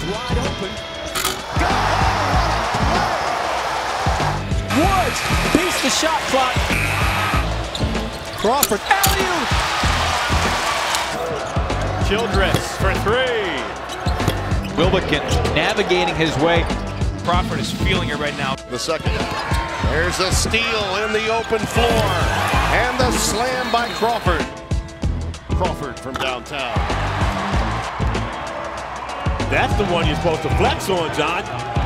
wide open. Woods beats the shot clock. Crawford, alley-oop. Childress for three. Wilbekin navigating his way. Crawford is feeling it right now. The second. There's a steal in the open floor. And the slam by Crawford. Crawford from downtown. That's the one you're supposed to flex on, John.